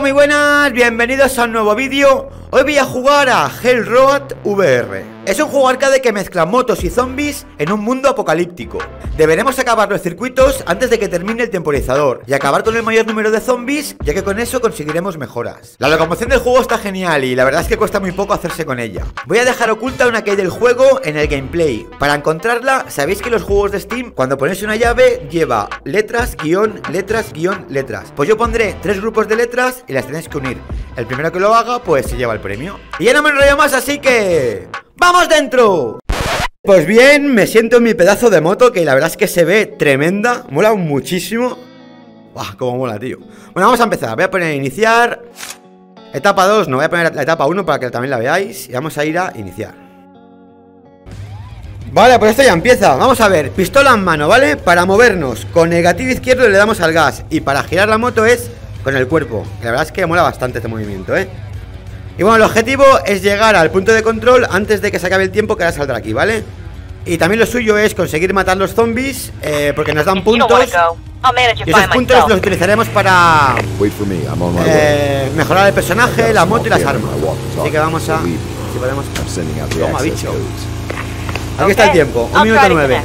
muy buenas, bienvenidos a un nuevo vídeo. Hoy voy a jugar a Hell Road VR. Es un juego arcade que mezcla motos y zombies en un mundo apocalíptico. Deberemos acabar los circuitos antes de que termine el temporizador y acabar con el mayor número de zombies, ya que con eso conseguiremos mejoras. La locomoción del juego está genial y la verdad es que cuesta muy poco hacerse con ella. Voy a dejar oculta una key del juego en el gameplay. Para encontrarla, sabéis que los juegos de Steam, cuando ponéis una llave, lleva letras, guión, letras, guión, letras. Pues yo pondré 3 grupos de letras y las tenéis que unir. El primero que lo haga, pues se lleva el premio. Y ya no me enrollo más, así que... ¡vamos dentro! Pues bien, me siento en mi pedazo de moto, que la verdad es que se ve tremenda. Mola muchísimo. ¡Buah, cómo mola, tío! Bueno, vamos a empezar. Voy a poner iniciar. Etapa 2, no, voy a poner la etapa 1 para que también la veáis. Y vamos a ir a iniciar. Vale, pues esto ya empieza. Vamos a ver, pistola en mano, ¿vale? Para movernos, con el gatillo izquierdo le damos al gas. Y para girar la moto es con el cuerpo. La verdad es que mola bastante este movimiento, ¿eh? Y bueno, el objetivo es llegar al punto de control antes de que se acabe el tiempo, que ahora saldrá aquí, ¿vale? Y también lo suyo es conseguir matar los zombies, porque nos dan puntos. Y esos puntos los utilizaremos para mejorar el personaje, la moto y las armas. Así que vamos a... si podemos... Toma, bicho. Aquí está el tiempo, 1 minuto 9.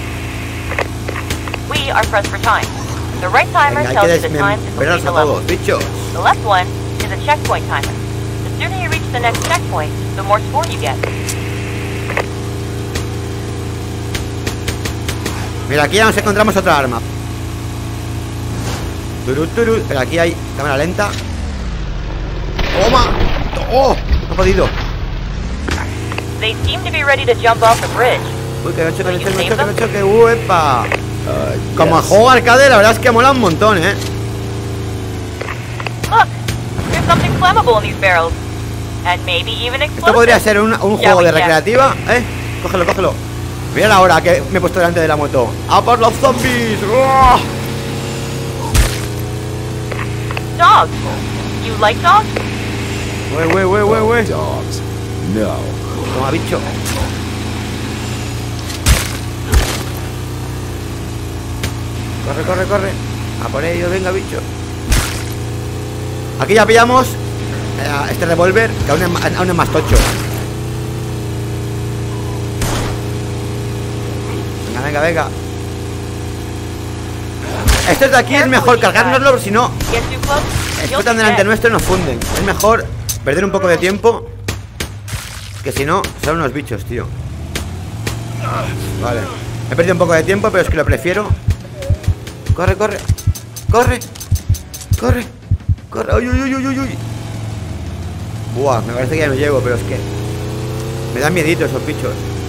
Venga, hay que desmembrarlos a todos, bichos. The sooner you reach the next checkpoint, the more score you get. Mira, aquí ya nos encontramos otra arma. Pero aquí hay cámara lenta. ¡Toma! ¡Oh! No he podido. They seem to be ready to jump off the bridge. Uy, que no choque, ¡uepa! Como juego arcade, la verdad es que mola un montón, ¿eh? Look, there's something flammable in these barrels. And maybe even explosive. Esto podría ser un juego de recreativa, ¿eh? Cógelo, cógelo. Mira la hora que me he puesto delante de la moto. ¡A por los zombies! ¡Oh! Dogs. You like dogs? Wey. Dogs. No. Toma, bicho. Corre. A por ellos, venga, bicho. Aquí ya pillamos este revólver, que aún es más tocho. Venga. Estos de aquí es mejor cargárnoslo, si no explotan delante nuestro y nos funden. Es mejor perder un poco de tiempo, que si no, son unos bichos, tío. Vale, he perdido un poco de tiempo, pero es que lo prefiero. Corre. Uy. Buah, me parece que ya no llego, pero es que me dan miedito esos bichos.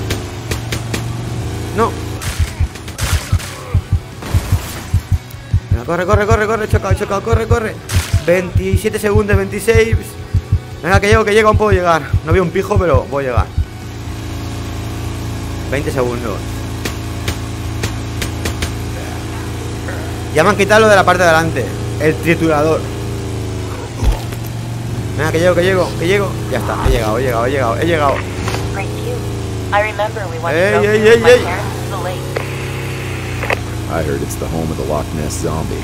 No. Venga, corre, chocado, corre. 27 segundos, 26. Venga, que llego, aún puedo llegar. No veo un pijo, pero voy a llegar. 20 segundos. Ya me han quitado lo de la parte de adelante, el triturador. Venga, que llego. Ya está, he llegado. Great view. I remember we went Hey. to my parents to the lake. I heard it's the home of the Loch Ness Zombie.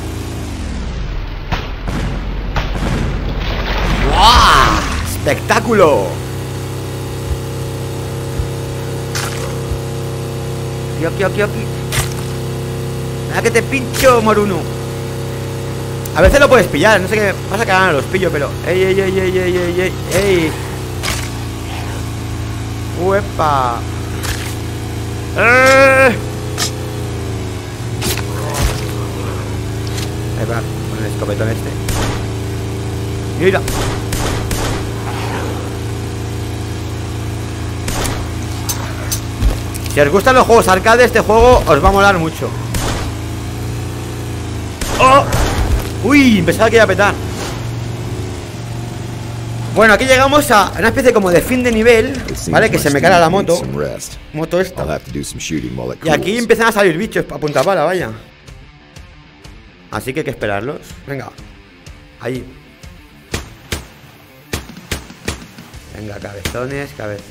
¡Wow! ¡Espectáculo! Aquí. Venga, que te pincho, Moruno. A veces lo puedes pillar, no sé qué pasa, que ahora los pillo, pero... ¡Ey! ¡Uepa! Va, con el escopetón este. ¡Mira! Si os gustan los juegos arcade, este juego os va a molar mucho. ¡Oh! ¡Uy! Pensaba que iba a petar. Bueno, aquí llegamos a una especie como de fin de nivel, ¿vale? Que se me cae la moto esta. Y aquí empiezan a salir bichos a punta pala, vaya. Así que hay que esperarlos. Venga. Ahí. Venga, cabezones.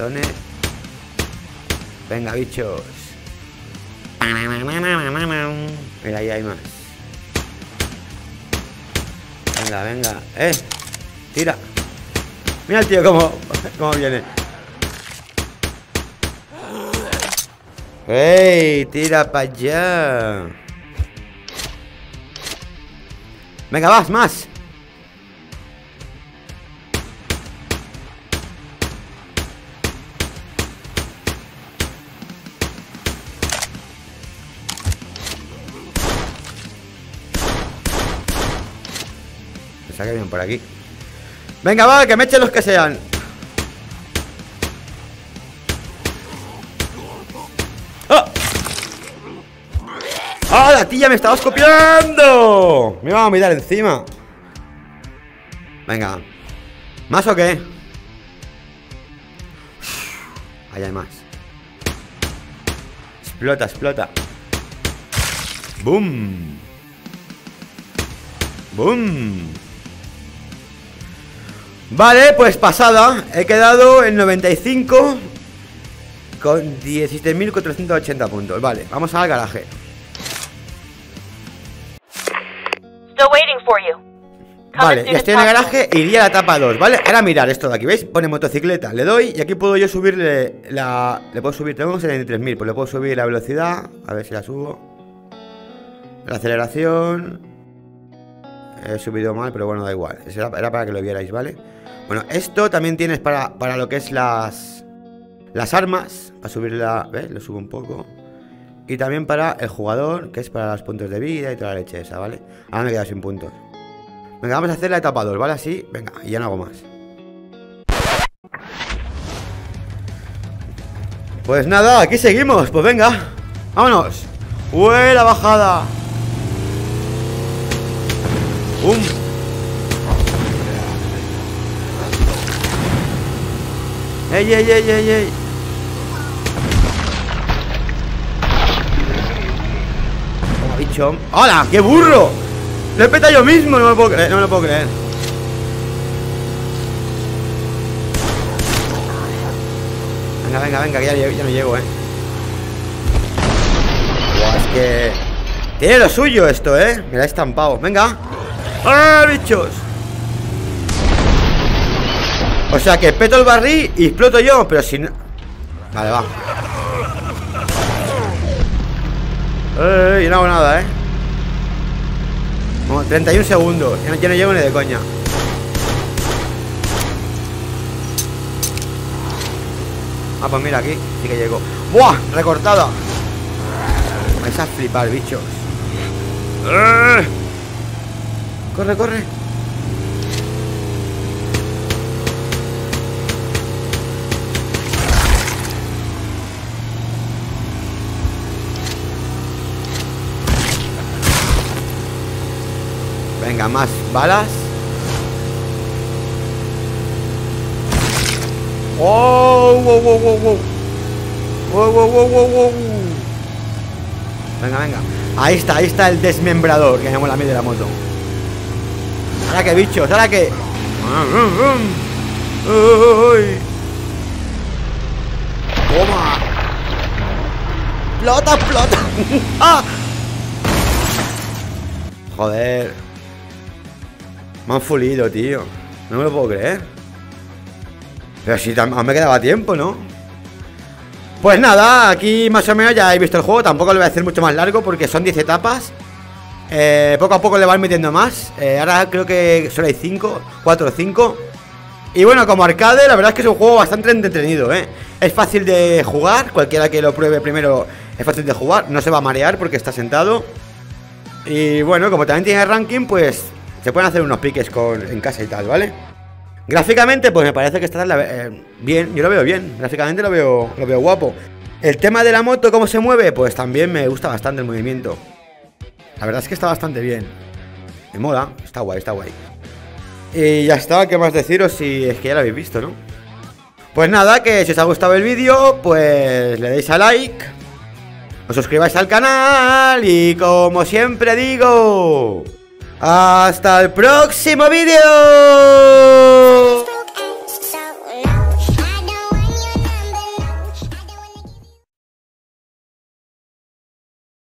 Venga, bichos. Mira, ahí hay más. Venga, venga. Tira. Mira el tío cómo viene. ¡Ey! Tira para allá. Venga, vas, más. Me saque bien por aquí. Venga, va, que me echen los que sean. ¡Ah! ¡Ah, la tía me estaba copiando! Me iba a mirar encima. Venga. ¿Más o qué? Ahí hay más. Explota, explota. ¡Boom! ¡Boom! Vale, pues pasada. He quedado en 95 con 17.480 puntos. Vale, vamos al garaje. Still waiting for you. Come Vale, as soon ya as estoy en el possible. garaje. Iría a la etapa 2, ¿vale? Ahora mirar esto de aquí, ¿veis? Pone motocicleta, le doy y aquí puedo yo subirle la... Le puedo subir, tengo 73.000, pues le puedo subir la velocidad. A ver si la subo. La aceleración. He subido mal, pero bueno, da igual. Era para que lo vierais, ¿vale? Bueno, esto también tienes para lo que es las armas. Para subirla, ¿ves? Lo subo un poco. Y también para el jugador, que es para los puntos de vida y toda la leche esa, ¿vale? Ahora me he quedado sin puntos. Venga, vamos a hacer la etapa 2, ¿vale? Así, venga, y ya no hago más. Pues nada, aquí seguimos, pues venga. Vámonos. ¡Ué, la bajada! ¡Ey, ey, ey, ey, ey! Toma, bicho. ¡Hola! ¡Qué burro! ¡Lo he petado yo mismo! No me lo puedo creer, no me lo puedo creer. Venga, venga, venga, que ya no llego, Buah, es que... Tiene lo suyo esto, Me la he estampado. Venga. ¡Ah, bichos! O sea que peto el barril y exploto yo, pero si no... Vale, va. Y no hago nada, Bueno, 31 segundos. Ya no llego ni de coña. Ah, pues mira, aquí sí que llego. ¡Buah! Recortada. Vais a flipar, bichos. Corre, corre. Venga, más balas. ¡Oh! ¡Wow, wow, wow, wow! ¡Wow, wow, wow, wow, wow! Venga, venga. Ahí está el desmembrador, que me mola a mí de la moto. Ahora que bichos, ahora que... ¡Toma! ¡Explota, explota! ¡Ah! Joder. Me han fulido, tío. No me lo puedo creer. Pero si aún me quedaba tiempo, ¿no? Pues nada, aquí más o menos ya he visto el juego. Tampoco lo voy a hacer mucho más largo porque son 10 etapas. Poco a poco le van metiendo más. Ahora creo que solo hay 4 o 5. Y bueno, como arcade, la verdad es que es un juego bastante entretenido, Es fácil de jugar. Cualquiera que lo pruebe primero es fácil de jugar. No se va a marear porque está sentado. Y bueno, como también tiene ranking, pues se pueden hacer unos piques en casa y tal, ¿vale? Gráficamente, pues me parece que está bien. Yo lo veo bien, gráficamente lo veo guapo. El tema de la moto, cómo se mueve, pues también me gusta bastante el movimiento. La verdad es que está bastante bien. Me mola, está guay, está guay. Y ya está, ¿qué más deciros? Si es que ya lo habéis visto, ¿no? Pues nada, que si os ha gustado el vídeo, pues le deis a like, os suscribáis al canal y como siempre digo, ¡hasta el próximo vídeo!